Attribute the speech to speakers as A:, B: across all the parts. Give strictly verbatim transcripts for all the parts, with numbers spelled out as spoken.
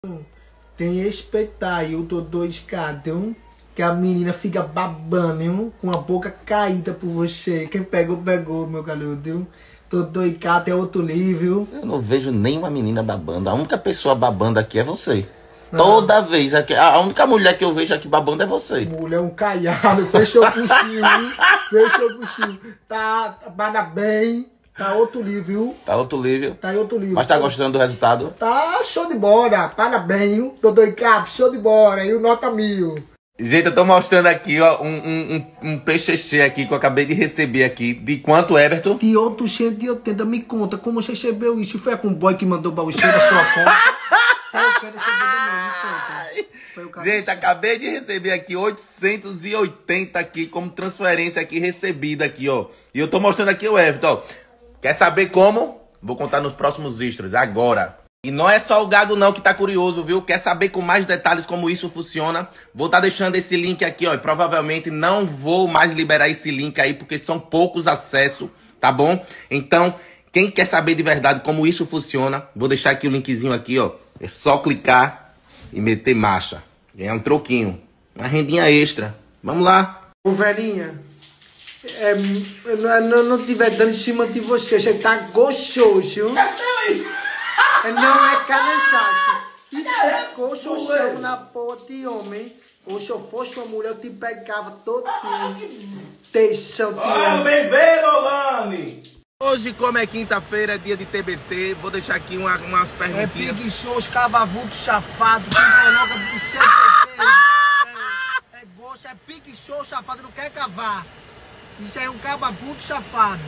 A: Tem espetáculo do dois cadão que a menina fica babando, hein? Com a boca caída por você. Quem pegou, pegou, meu garoto. Tô dois caras é outro nível.
B: Eu não vejo nenhuma menina babando. A única pessoa babando aqui é você. Ah. Toda vez. Aqui, a única mulher que eu vejo aqui babando é você.
A: Mulher, um caiado. Fechou o coxinho, hein? Fechou o coxinho. Tá, parabéns. Tá outro nível.
B: Tá outro nível.
A: Tá outro nível.
B: Mas tá gostando do resultado?
A: Tá show de bola. Parabéns. Tô dois caras, show de bola. E o nota mil.
B: Gente, eu tô mostrando aqui, ó, um, um, um, um peixe aqui que eu acabei de receber aqui. De quanto, Everton?
A: De oitocentos e oitenta. Me conta como você recebeu isso. Foi com o boy que mandou pra você da sua conta? Eu quero receber de novo, me conta.
B: Gente, acabei de receber aqui oitocentos e oitenta aqui como transferência aqui recebida aqui, ó. E eu tô mostrando aqui o Everton, ó. Quer saber como? Vou contar nos próximos extras, agora. E não é só o Gago não que tá curioso, viu? Quer saber com mais detalhes como isso funciona? Vou estar tá deixando esse link aqui, ó. E provavelmente não vou mais liberar esse link aí, porque são poucos acessos, tá bom? Então, quem quer saber de verdade como isso funciona, vou deixar aqui o linkzinho aqui, ó. É só clicar e meter marcha. Ganhar um troquinho. Uma rendinha extra. Vamos lá.
A: Ô, velhinha, é, não, não, não tiver dando em cima de você, você tá gostoso. Não é canechaço. Isso é coxo na porra de homem. Ou se eu fosse uma mulher, eu te pegava todinho. Teição de homem.
B: bebê, Lolane! Hoje, como é quinta-feira, é dia de T B T, vou deixar aqui uma, umas
A: É
B: perguntinhas.
A: preguiçoso, cavavulto, chafado, que coloca de C P T. É, é gosto, é preguiçoso, chafado, não quer cavar. Isso aí é um cavavulto, chafado.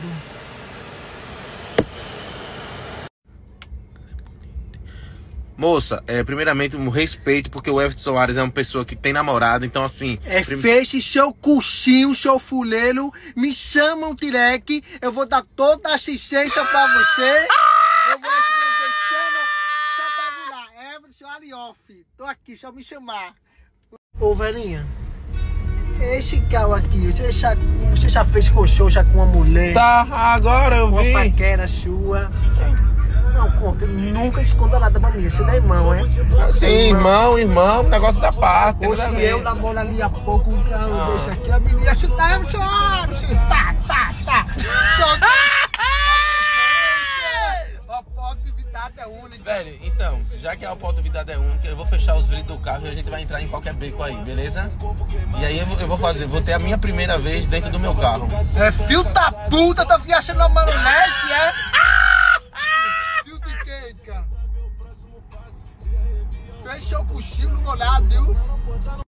B: Moça, é, primeiramente um respeito, porque o Everton Soares é uma pessoa que tem namorado, então assim...
A: É,
B: prim...
A: feche seu coxinho, seu fuleiro, me chamam direct, eu vou dar toda a assistência pra você. Eu vou deixando, só pego lá, Everton Soares off, tô aqui, só me chamar. Ô, velhinha, esse carro aqui, você já, você já fez coxoxa com uma mulher?
B: Tá, agora eu vi.
A: Uma paquera sua? Não, conta, nunca esconda nada pra mim, você não é irmão, é?
B: Sim, irmão, irmão, negócio da parte.
A: Ou se eu namoro ali a pouco, um carro ah. deixa aqui, a menina se tá, tá, tá, tá. A oportunidade é única.
B: Velho, então, já que a oportunidade é única, eu vou fechar os vidros do carro e a gente vai entrar em qualquer beco aí, beleza? E aí eu vou, eu vou fazer, vou ter a minha primeira vez dentro do meu carro.
A: É filho da puta, tá viajando na maionese, é? Fechou o cochilo no molhado, viu?